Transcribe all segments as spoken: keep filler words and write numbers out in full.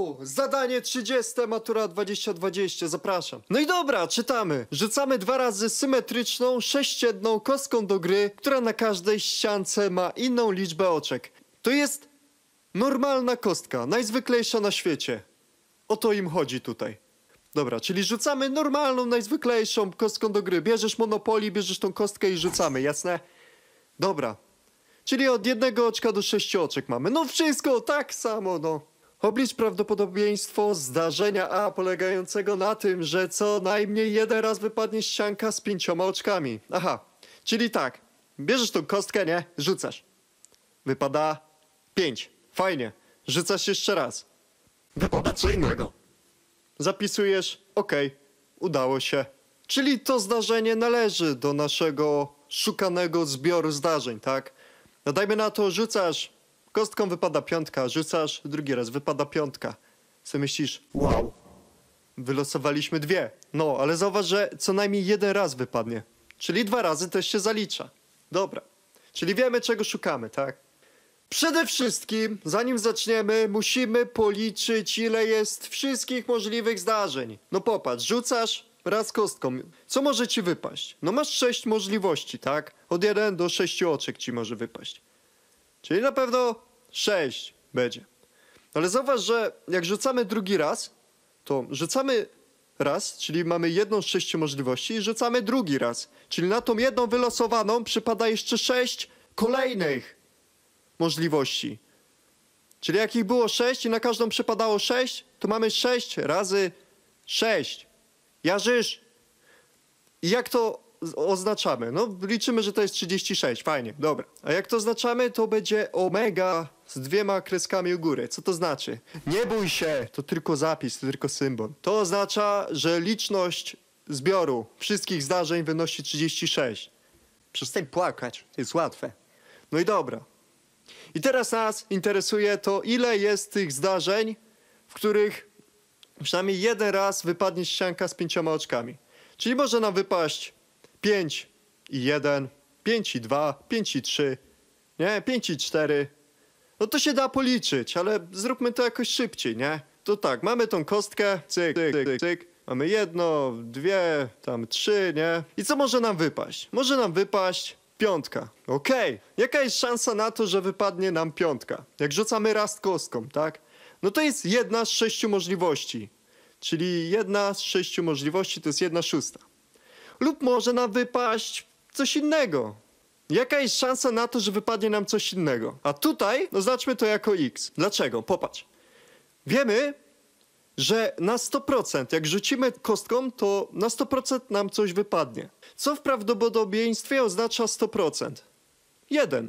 Wow! Zadanie trzydzieste, matura dwadzieścia dwadzieścia, zapraszam. No i dobra, czytamy. Rzucamy dwa razy symetryczną, sześcienną kostką do gry, która na każdej ściance ma inną liczbę oczek. To jest normalna kostka, najzwyklejsza na świecie. O to im chodzi tutaj. Dobra, czyli rzucamy normalną, najzwyklejszą kostką do gry. Bierzesz Monopoly, bierzesz tą kostkę i rzucamy, jasne? Dobra. Czyli od jednego oczka do sześciu oczek mamy. No wszystko tak samo, no. Oblicz prawdopodobieństwo zdarzenia A polegającego na tym, że co najmniej jeden raz wypadnie ścianka z pięcioma oczkami. Aha, czyli tak. Bierzesz tą kostkę, nie? Rzucasz. Wypada pięć. Fajnie. Rzucasz jeszcze raz. Wypada co innego. Zapisujesz, okej, okay, udało się. Czyli to zdarzenie należy do naszego szukanego zbioru zdarzeń, tak? No dajmy na to, rzucasz, kostką wypada piątka, rzucasz, drugi raz wypada piątka. Co myślisz? Wow. Wylosowaliśmy dwie. No, ale zauważ, że co najmniej jeden raz wypadnie. Czyli dwa razy też się zalicza. Dobra. Czyli wiemy, czego szukamy, tak? Przede wszystkim, zanim zaczniemy, musimy policzyć, ile jest wszystkich możliwych zdarzeń. No popatrz, rzucasz raz kostką. Co może ci wypaść? No masz sześć możliwości, tak? Od jeden do sześciu oczek ci może wypaść. Czyli na pewno sześć będzie. Ale zauważ, że jak rzucamy drugi raz, to rzucamy raz, czyli mamy jedną z sześciu możliwości i rzucamy drugi raz. Czyli na tą jedną wylosowaną przypada jeszcze sześć kolejnych możliwości. Czyli jak ich było sześć i na każdą przypadało sześć, to mamy sześć razy sześć. Jarzysz. I jak to oznaczamy? No liczymy, że to jest trzydzieści sześć. Fajnie, dobra. A jak to oznaczamy, to będzie omega z dwiema kreskami u góry. Co to znaczy? Nie bój się, to tylko zapis, to tylko symbol. To oznacza, że liczność zbioru wszystkich zdarzeń wynosi trzydzieści sześć. Przestań płakać, jest łatwe. No i dobra. I teraz nas interesuje to, ile jest tych zdarzeń, w których przynajmniej jeden raz wypadnie ścianka z pięcioma oczkami. Czyli może nam wypaść pięć i jeden, pięć i dwa, pięć i trzy, nie? pięć i cztery. No to się da policzyć, ale zróbmy to jakoś szybciej, nie? To tak, mamy tą kostkę, cyk, cyk, cyk, cyk. Mamy jedno, dwie, tam trzy, nie? I co może nam wypaść? Może nam wypaść piątka. Okej. Okay. Jaka jest szansa na to, że wypadnie nam piątka? Jak rzucamy raz kostką, tak? No to jest jedna z sześciu możliwości. Czyli jedna z sześciu możliwości to jest jedna szósta. Lub może nam wypaść coś innego. Jaka jest szansa na to, że wypadnie nam coś innego? A tutaj oznaczmy to jako x. Dlaczego? Popatrz. Wiemy, że na sto procent jak rzucimy kostką, to na sto procent nam coś wypadnie. Co w prawdopodobieństwie oznacza sto procent? jeden.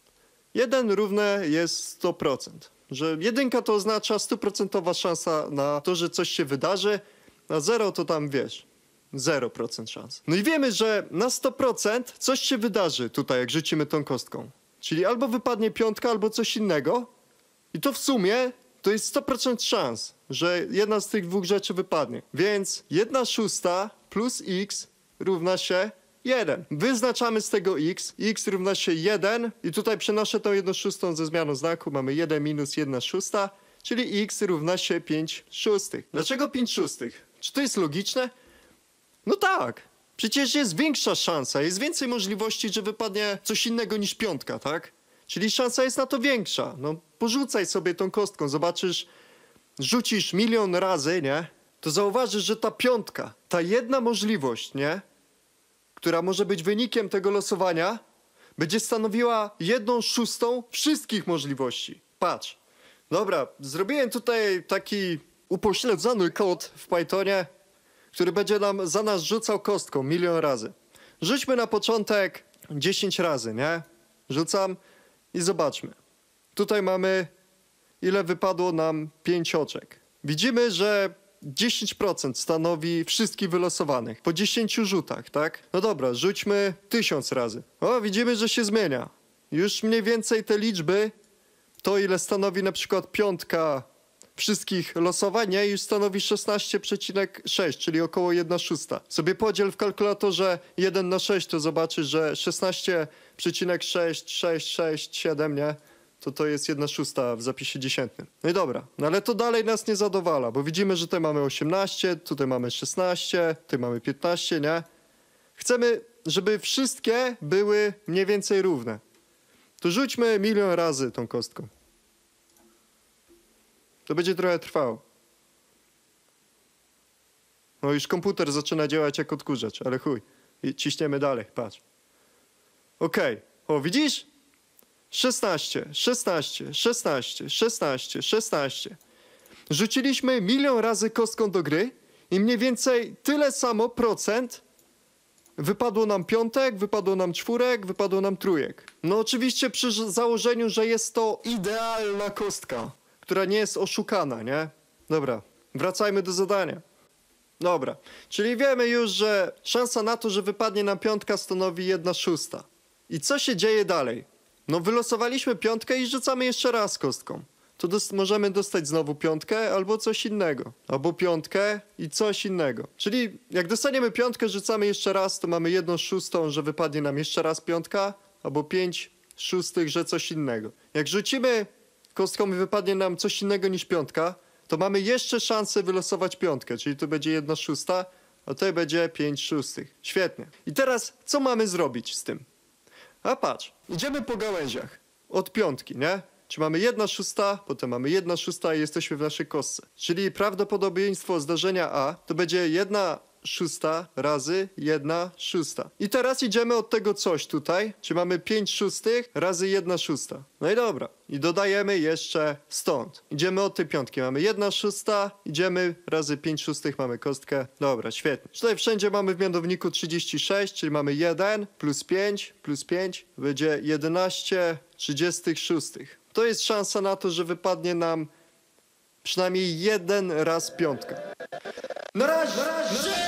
jeden równe jest sto procent. Że jedynka to oznacza stuprocentowa szansa na to, że coś się wydarzy, a zero to tam wiesz, zero procent szans. No i wiemy, że na sto procent coś się wydarzy tutaj, jak rzucimy tą kostką. Czyli albo wypadnie piątka, albo coś innego. I to w sumie to jest sto procent szans, że jedna z tych dwóch rzeczy wypadnie. Więc jedna szósta plus x równa się jeden. Wyznaczamy z tego x. X równa się jeden. I tutaj przenoszę tą jedną szóstą ze zmianą znaku. Mamy jeden minus jedna szósta, czyli x równa się pięć szóstych. Dlaczego pięć szóstych? Czy to jest logiczne? No tak. Przecież jest większa szansa, jest więcej możliwości, że wypadnie coś innego niż piątka, tak? Czyli szansa jest na to większa. No porzucaj sobie tą kostką, zobaczysz, rzucisz milion razy, nie? To zauważysz, że ta piątka, ta jedna możliwość, nie? Która może być wynikiem tego losowania, będzie stanowiła jedną szóstą wszystkich możliwości. Patrz. Dobra, zrobiłem tutaj taki upośledzony kod w Pythonie, który będzie nam za nas rzucał kostką milion razy. Rzućmy na początek dziesięć razy, nie? Rzucam i zobaczmy. Tutaj mamy, ile wypadło nam pięć oczek. Widzimy, że dziesięć procent stanowi wszystkich wylosowanych. Po dziesięciu rzutach, tak? No dobra, rzućmy tysiąc razy. O, widzimy, że się zmienia. Już mniej więcej te liczby, to ile stanowi na przykład piątka wszystkich losowań, nie? Już stanowi szesnaście przecinek sześć, czyli około jedna szósta. Sobie podziel w kalkulatorze jeden na sześć, to zobaczysz, że szesnaście przecinek sześć sześć sześć siedem, nie? to to jest jedna szósta w zapisie dziesiętnym. No i dobra, no ale to dalej nas nie zadowala, bo widzimy, że tutaj mamy osiemnaście, tutaj mamy szesnaście, tutaj mamy piętnaście, nie? Chcemy, żeby wszystkie były mniej więcej równe. To rzućmy milion razy tą kostką. To będzie trochę trwało. No już komputer zaczyna działać jak odkurzacz, ale chuj. I ciśniemy dalej, patrz. Okej, okay. O widzisz? szesnaście, szesnaście, szesnaście, szesnaście, szesnaście. Rzuciliśmy milion razy kostką do gry i mniej więcej tyle samo procent wypadło nam piątek, wypadło nam czwórek, wypadło nam trójek. No oczywiście przy założeniu, że jest to idealna kostka, która nie jest oszukana, nie? Dobra, wracajmy do zadania. Dobra, czyli wiemy już, że szansa na to, że wypadnie nam piątka stanowi jedna szósta. I co się dzieje dalej? No wylosowaliśmy piątkę i rzucamy jeszcze raz kostką. To dos- możemy dostać znowu piątkę albo coś innego. Albo piątkę i coś innego. Czyli jak dostaniemy piątkę, rzucamy jeszcze raz, to mamy jedną szóstą, że wypadnie nam jeszcze raz piątka, albo pięć szóstych, że coś innego. Jak rzucimy kostką i wypadnie nam coś innego niż piątka, to mamy jeszcze szansę wylosować piątkę, czyli to będzie jedna szósta, a tutaj będzie pięć szóstych. Świetnie. I teraz co mamy zrobić z tym? A patrz, idziemy po gałęziach. Od piątki, nie? Czy mamy jedna szósta, potem mamy jedna szósta i jesteśmy w naszej kostce. Czyli prawdopodobieństwo zdarzenia A to będzie jedna szósta razy jedna szósta. I teraz idziemy od tego coś tutaj, czy mamy pięć szóstych razy jedna szósta. No i dobra. I dodajemy jeszcze stąd. Idziemy od tej piątki. Mamy jedna szósta, idziemy razy pięć szóstych, mamy kostkę. Dobra, świetnie. Tutaj wszędzie mamy w mianowniku trzydzieści sześć, czyli mamy jeden plus pięć plus pięć będzie jedenaście trzydzieści sześć. To jest szansa na to, że wypadnie nam przynajmniej jeden raz piątka. Na razie! Na razie.